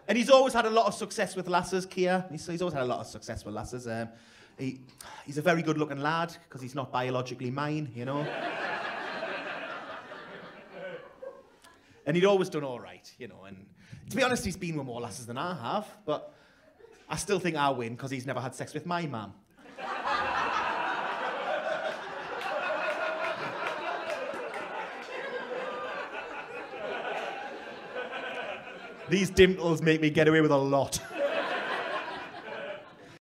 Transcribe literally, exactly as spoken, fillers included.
And he's always had a lot of success with lasses, Kia. He's, he's always had a lot of success with lasses. Um, he, he's a very good-looking lad, because he's not biologically mine, you know? And he'd always done all right, you know. And to be honest, he's been with more lasses than I have, but I still think I win, because he's never had sex with my mum. These dimples make me get away with a lot.